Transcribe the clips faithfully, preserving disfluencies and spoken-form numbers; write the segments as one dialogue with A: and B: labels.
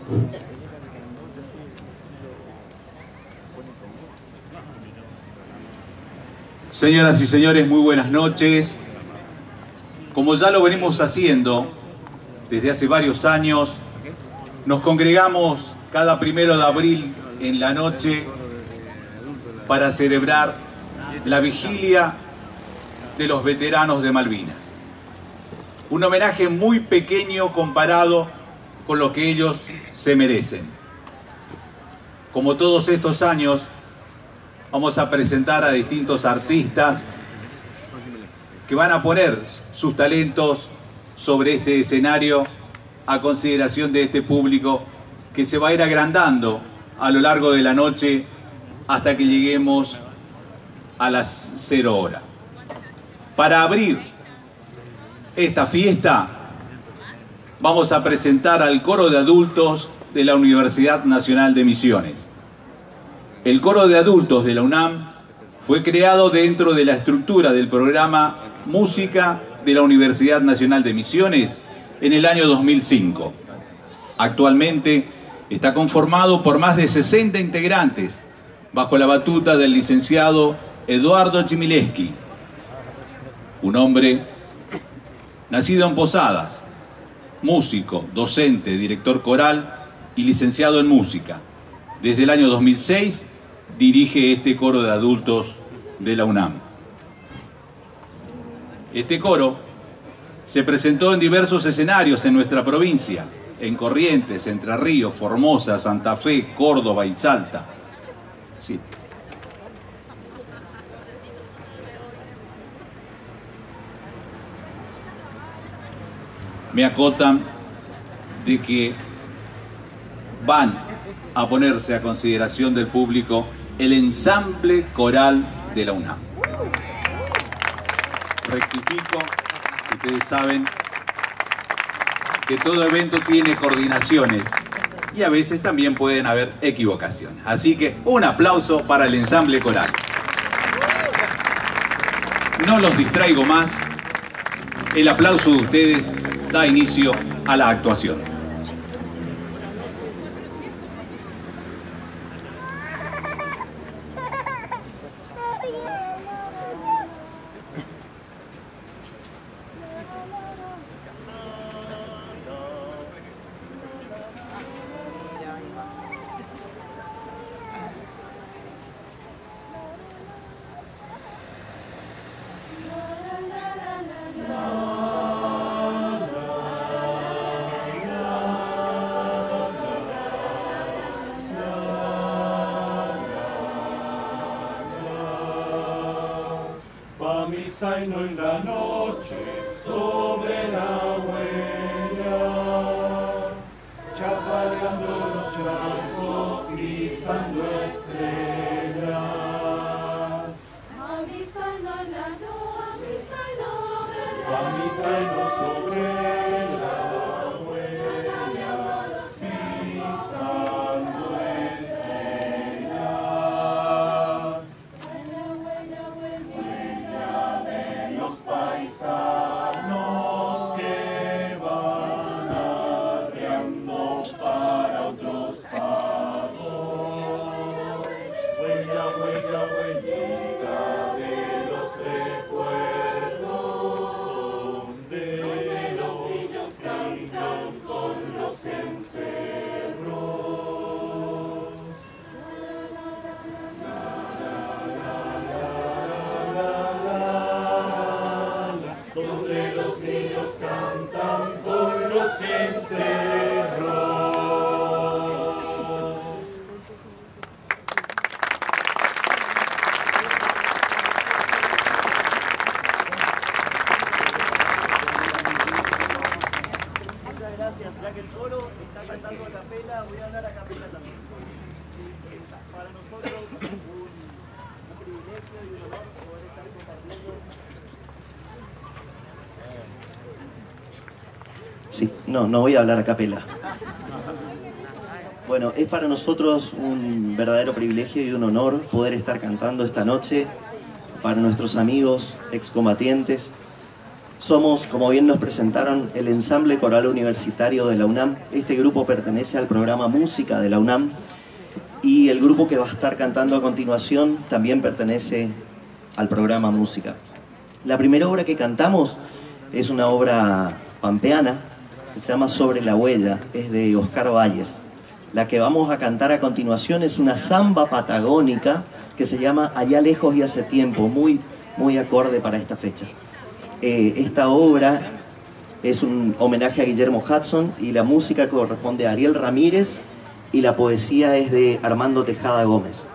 A: Señoras y señores, muy buenas noches. Como ya lo venimos haciendo desde hace varios años, nos congregamos cada primero de abril en la noche para celebrar la vigilia de los veteranos de Malvinas. Un homenaje muy pequeño comparado con lo que ellos se merecen. Como todos estos años, vamos a presentar a distintos artistas que van a poner sus talentos sobre este escenario a consideración de este público que se va a ir agrandando a lo largo de la noche hasta que lleguemos a las cero horas. Para abrir esta fiesta vamos a presentar al coro de adultos de la Universidad Nacional de Misiones. El coro de adultos de la UNAM fue creado dentro de la estructura del programa Música de la Universidad Nacional de Misiones en el año dos mil cinco. Actualmente está conformado por más de sesenta integrantes bajo la batuta del licenciado Eduardo Chmielewski, un hombre nacido en Posadas, músico, docente, director coral y licenciado en música. Desde el año dos mil seis dirige este coro de adultos de la UNAM. Este coro se presentó en diversos escenarios en nuestra provincia, en Corrientes, Entre Ríos, Formosa, Santa Fe, Córdoba y Salta. Sí. Me acotan de que van a ponerse a consideración del público el ensamble coral de la UNAM. Rectifico, ustedes saben que todo evento tiene coordinaciones y a veces también pueden haber equivocaciones. Así que un aplauso para el ensamble coral. No los distraigo más, el aplauso de ustedes da inicio a la actuación.
B: Misa y no en la noche sobre la huella, chapaleando los charcos, pisando estrellas.
C: A misa no en la noche, a
B: misa y no sobre la huella, pisando estrellas. Paisanos que van arreando para otros pagos, huella, huella, huellita de los recuerdos, de los niños cantan con los encerros. Donde los niños cantan con los encerros.
D: Muchas gracias. Ya que el coro está cantando a capela, voy a hablar a capela también. Para nosotros un, un privilegio y un honor poder estar compartiendo.
E: Sí, no, no voy a hablar a capela. Bueno, es para nosotros un verdadero privilegio y un honor poder estar cantando esta noche para nuestros amigos excombatientes Somos, como bien nos presentaron, el ensamble coral universitario de la UNAM. Este grupo pertenece al programa Música de la UNAM y el grupo que va a estar cantando a continuación también pertenece al programa Música. La primera obra que cantamos es una obra pampeana que se llama Sobre la Huella, es de Oscar Valles. La que vamos a cantar a continuación es una samba patagónica que se llama Allá lejos y hace tiempo, muy, muy acorde para esta fecha. Eh, esta obra es un homenaje a Guillermo Hudson y la música corresponde a Ariel Ramírez y la poesía es de Armando Tejada Gómez.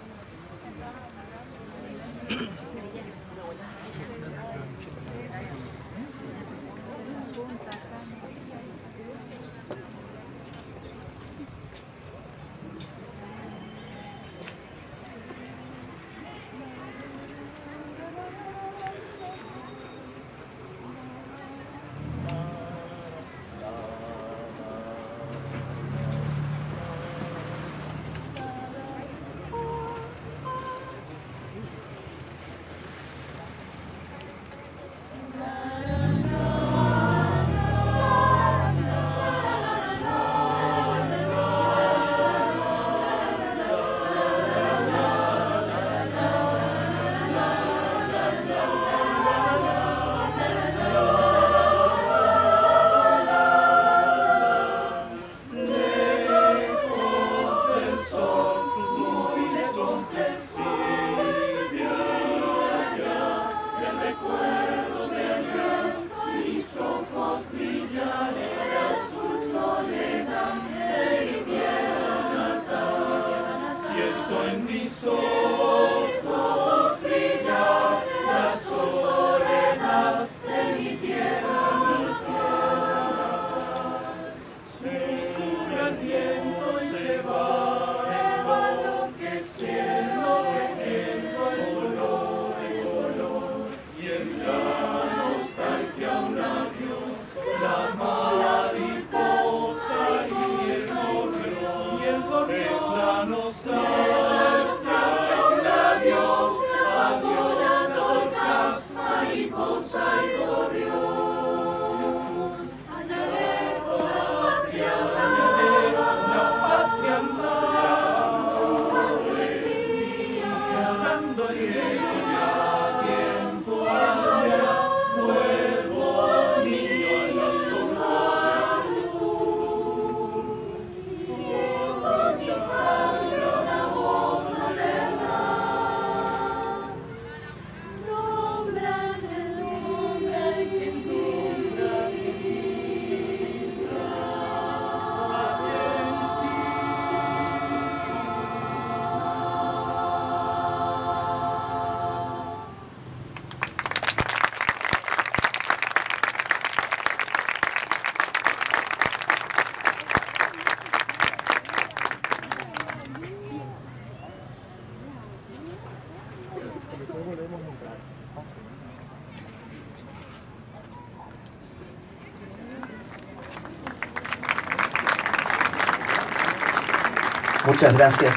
E: Muchas gracias.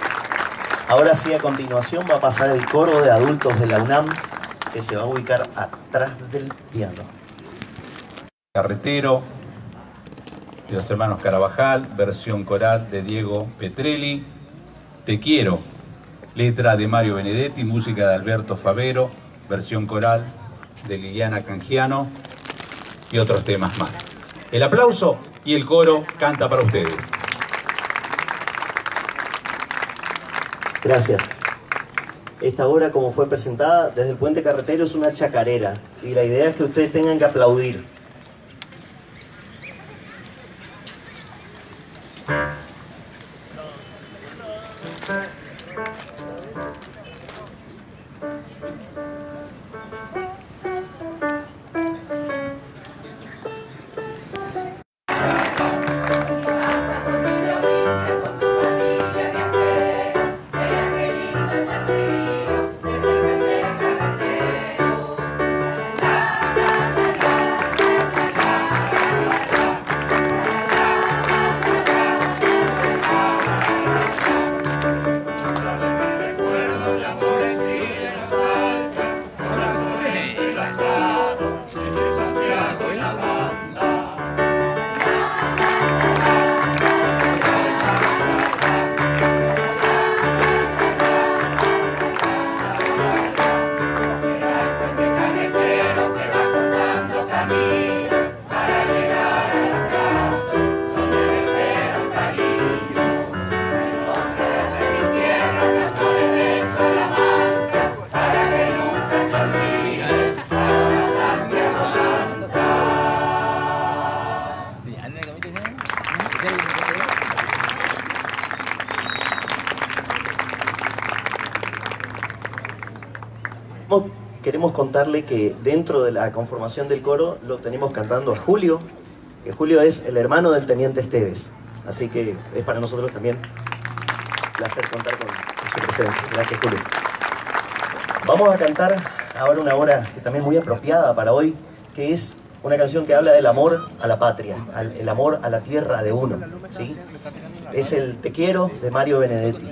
E: Ahora sí, a continuación va a pasar el coro de adultos de la UNAM, que se va a ubicar atrás del piano.
A: Carretero, de los hermanos Carabajal, versión coral de Diego Petrelli. Te quiero, letra de Mario Benedetti, música de Alberto Favero, versión coral de Liliana Cangiano y otros temas más. El aplauso y el coro canta para ustedes.
E: Gracias. Esta obra, como fue presentada desde el Puente Carretero, es una chacarera y la idea es que ustedes tengan que aplaudir. Queremos contarle que dentro de la conformación del coro lo tenemos cantando a Julio, que Julio es el hermano del Teniente Esteves. Así que es para nosotros también un placer contar con su presencia. Gracias, Julio. Vamos a cantar ahora una obra que también es muy apropiada para hoy, que es una canción que habla del amor a la patria, al, el amor a la tierra de uno, ¿sí? Es el Te quiero de Mario Benedetti.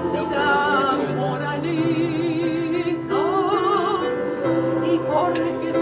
C: Porque